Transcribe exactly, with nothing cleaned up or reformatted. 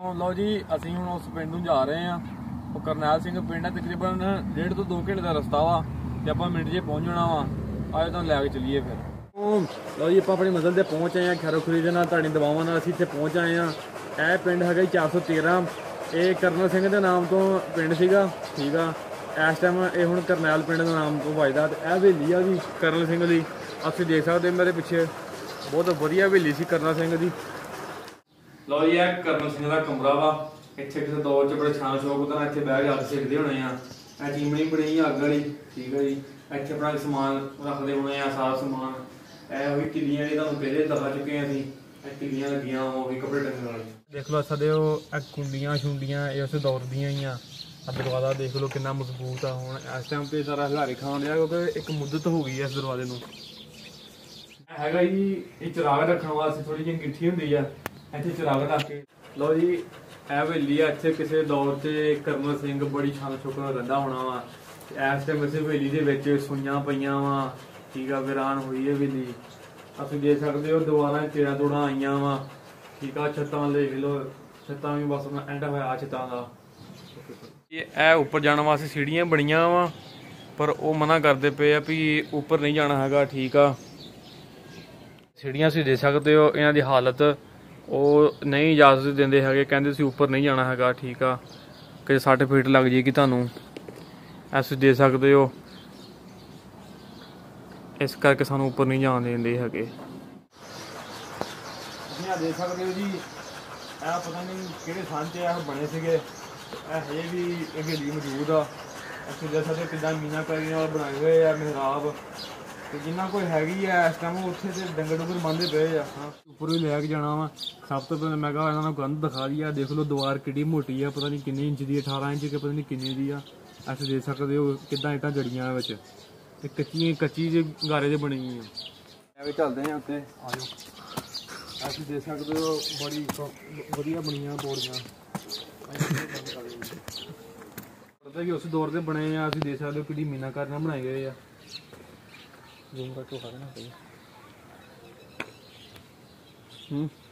ਲਓ ਜੀ ਅਸੀਂ ਹੁਣ ਉਸ ਪਿੰਡ ਨੂੰ ਜਾ ਰਹੇ ਆ। ਉਹ ਕਰਨੈਲ ਸਿੰਘ ਪਿੰਡ ਹੈ, ਤਕਰੀਬਨ ਡੇਢ ਤੋਂ ਦੋ ਘੰਟੇ ਦਾ ਰਸਤਾ ਵਾ ਤੇ ਆਪਾਂ ਮਿੰਟ 'ਚ ਪਹੁੰਚ ਜਾਣਾ ਵਾ। ਆਜੋ ਤੁਹਾਨੂੰ ਲੈ ਕੇ ਚੱਲੀਏ ਫਿਰ। ਉਹ ਲਓ ਜੀ ਆਪਾਂ ਆਪਣੀ ਮੰਜ਼ਿਲ ਤੇ ਪਹੁੰਚ ਆਏ ਆ। ਖੈਰੋ ਖੁਰੀ ਦੇ ਨਾਲ ਤੁਹਾਡੀ ਦਵਾਵਾਂ ਨਾਲ ਅਸੀਂ ਇੱਥੇ ਪਹੁੰਚ ਆਏ ਆ। ਇਹ ਪਿੰਡ ਹੈਗਾ ਚਾਰ ਸੌ ਤੇਰਾਂ। ਇਹ ਕਰਨਲ ਸਿੰਘ ਦੇ ਨਾਮ ਤੋਂ ਪਿੰਡ ਸੀਗਾ, ਠੀਕ ਆ। ਇਸ ਟਾਈਮ ਇਹ ਹੁਣ ਕਰਨੈਲ ਪਿੰਡ ਦੇ ਨਾਮ ਤੋਂ ਵੱਜਦਾ। ਤੇ ਇਹ ਹਵੇਲੀ ਆ ਜੀ ਕਰਨਲ ਸਿੰਘ ਦੀ, ਅਸੀਂ ਦੇਖ ਸਕਦੇ ਮੇਰੇ ਪਿੱਛੇ ਬਹੁਤ ਵਧੀਆ ਹਵੇਲੀ ਸੀ ਕਰਨਲ ਸਿੰਘ ਦੀ। ਲਓ ਜੀ ਇਹ ਕਰਨਲ ਸਿੰਘ ਦਾ ਕਮਰਾ ਵਾ। ਇੱਥੇ ਕਿਸੇ ਦੌਰ 'ਚ ਬੜੇ ਛਾਂ ਸ਼ੌਕ ਤਾਂ ਇੱਥੇ ਬਹਿ ਕੇ ਅੱਗ ਸੇਕਦੇ ਹੋਣੇ ਆ। ਇਹ ਚਿਮਣੀ ਬਣੀ ਅੱਗ ਵਾਲੀ, ਠੀਕ ਹੈ ਜੀ। ਇੱਥੇ ਆਪਣਾ ਸਮਾਨ ਰੱਖਦੇ ਹੋਣੇ ਆ, ਸਾਰਾ ਸਮਾਨ। ਇਹ ਉਹੀ ਕਿੱਲੀਆਂ ਜੀ ਤੁਹਾਨੂੰ ਪਹਿਲੇ ਦਿਖਾ ਚੁੱਕੇ ਆ ਅਸੀਂ। ਇਹ ਕਿੱਲੀਆਂ ਲੱਗੀਆਂ ਉਹੀ ਕੱਪੜੇ ਟੰਗਣ ਵਾਲੀਆਂ। ਦੇਖ ਲਓ ਸਾਡੇ ਉਹ ਇਹ ਕੁੰਡੀਆਂ ਸ਼ੁੰਡੀਆਂ ਇਹ ਉਸ ਦੌਰ ਦੀਆਂ ਹੀ ਆ। ਦਰਵਾਜ਼ਾ ਦੇਖ ਲਓ ਕਿੰਨਾ ਮਜ਼ਬੂਤ ਆ। ਹੁਣ ਇਸ ਟਾਈਮ ਤੇ ਸਾਰਾ ਹਲਾਰੇ ਖਾਣ ਡਿਆ ਕਿਉਂਕਿ ਇੱਕ ਮੁੱਦਤ ਹੋ ਗਈ ਹੈ ਇਸ ਦਰਵਾਜ਼ੇ ਨੂੰ। ਹੈਗਾ ਜੀ ਇਹ ਚਿਰਾਗ ਰੱਖਣ ਵਾਸਤੇ ਥੋੜੀ ਜਿਹੀ ਅੰਗੀਠੀ ਹੁੰਦੀ ਆ, ਇੱਥੇ ਚਿਰਾਗ ਰੱਖ ਕੇ। ਲਓ ਜੀ ਇਹ ਹਵੇਲੀ ਆ। ਇੱਥੇ ਕਿਸੇ ਦੌਰ 'ਚ ਕਰਨਲ ਸਿੰਘ ਬੜੀ ਛਾਨ ਛੁੱਕ ਨਾਲ ਰਹਿੰਦਾ ਹੋਣਾ ਵਾ। ਇਸ ਟਾਈਮ ਇਸ ਹਵੇਲੀ ਦੇ ਵਿੱਚ ਸੂਈਆਂ ਪਈਆਂ ਵਾ, ਠੀਕ ਆ। ਵੀਰਾਨ ਹੋਈ ਹੈ ਹਵੇਲੀ, ਤੁਸੀਂ ਦੇਖ ਸਕਦੇ ਹੋ। ਦੁਬਾਰਾ ਚੇੜਾਂ ਤੋੜਾਂ ਆਈਆਂ ਵਾ, ਠੀਕ ਆ। ਛੱਤਾਂ ਦੇਖ ਲਓ, ਛੱਤਾਂ ਵੀ ਬਸ ਐਂਡ ਹੋਇਆ ਛੱਤਾਂ ਦਾ। ਇਹ ਉੱਪਰ ਜਾਣ ਵਾਸਤੇ ਸੀੜੀਆਂ ਬਣੀਆਂ ਵਾ, ਪਰ ਉਹ ਮਨਾ ਕਰਦੇ ਪਏ ਆ ਵੀ ਉੱਪਰ ਨਹੀਂ ਜਾਣਾ ਹੈਗਾ, ਠੀਕ ਆ। ਸੀੜੀਆਂ ਤੁਸੀਂ ਦੇਖ ਸਕਦੇ ਹੋ, ਇਹਨਾਂ ਦੀ ਹਾਲਤ ਉਹ ਨਹੀਂ ਇਜਾਜ਼ਤ ਦਿੰਦੇ ਹੈਗੇ, ਕਹਿੰਦੇ ਤੁਸੀਂ ਉੱਪਰ ਨਹੀਂ ਜਾਣਾ ਹੈਗਾ, ਠੀਕ ਆ। ਕਿ ਸੱਟ ਫੀਟ ਲੱਗ ਜਾਏਗੀ ਤੁਹਾਨੂੰ, ਐ ਤੁਸੀਂ ਦੇਖ ਸਕਦੇ ਹੋ। ਇਸ ਕਰਕੇ ਸਾਨੂੰ ਉੱਪਰ ਨਹੀਂ ਜਾਣ ਦਿੰਦੇ ਹੈਗੇ। ਤੁਸੀਂ ਆ ਦੇਖ ਸਕਦੇ ਹੋ ਜੀ, ਇਹ ਪਤਾ ਨਹੀਂ ਕਿਹੜੇ ਥਾਂ 'ਚ ਇਹ ਬਣੇ ਸੀਗੇ। ਇਹ ਹਜੇ ਵੀ ਇਹ ਹਵੇਲੀ ਮੌਜੂਦ ਆ। ਅਸੀਂ ਦੇਖ ਸਕਦੇ ਕਿੱਦਾਂ ਮੀਨਾਕਾਰੀ ਨਾਲ ਬਣਾਏ ਹੋਏ ਆ ਮਿਹਰਾਬ। ਤੇ ਜਿੰਨਾ ਕੋਈ ਹੈਗੀ ਆ ਇਸ ਟਾਈਮ ਉੱਥੇ ਤੇ ਡੰਗਰ ਡੁੰਗਰ ਬੰਨ੍ਹਦੇ ਪਏ ਆ। ਹਾਂ ਉੱਪਰ ਵੀ ਲੈ ਕੇ ਜਾਣਾ ਵਾ। ਸਭ ਤੋਂ ਪਹਿਲਾਂ ਮੈਂ ਕਿਹਾ ਇਹਨਾਂ ਨੂੰ ਗੰਦ ਦਿਖਾ ਦੀ ਆ। ਦੇਖ ਲਓ ਦੀਵਾਰ ਕਿੱਡੀ ਮੋਟੀ ਆ, ਪਤਾ ਨਹੀਂ ਕਿੰਨੇ ਇੰਚ ਦੀ, ਅਠਾਰਾਂ ਇੰਚ ਕੇ ਪਤਾ ਨਹੀਂ ਕਿੰਨੇ ਦੀ ਆ। ਅਸੀਂ ਦੇਖ ਸਕਦੇ ਹੋ ਕਿੱਦਾਂ ਇੱਟਾਂ ਜੜੀਆਂ ਵਿੱਚ, ਤੇ ਕੱਚੀ ਕੱਚੀ ਜਿਹੇ ਗਾਰੇ ਦੇ ਬਣੀ ਆ। ਐਵੇਂ ਚੱਲਦੇ ਆ ਉੱਤੇ, ਆ ਜਾਓ। ਅਸੀਂ ਦੇਖ ਸਕਦੇ ਹੋ ਬੜੀ ਵਧੀਆ ਬਣੀਆਂ ਪੌੜੀਆਂ। ਪਤਾ ਕਿ ਉਸ ਦੌਰ ਦੇ ਬਣੇ ਆ। ਅਸੀਂ ਦੇਖ ਸਕਦੇ ਹੋ ਕਿੱਡੀ ਮੀਨਾਕਾਰੀ ਨਾਲ ਬਣਾਏ ਗਏ ਆ। ਜ਼ੂਮ ਕਰਕੇ ਖਾ ਦੇਣਾ ਪਈ। ਹੂੰ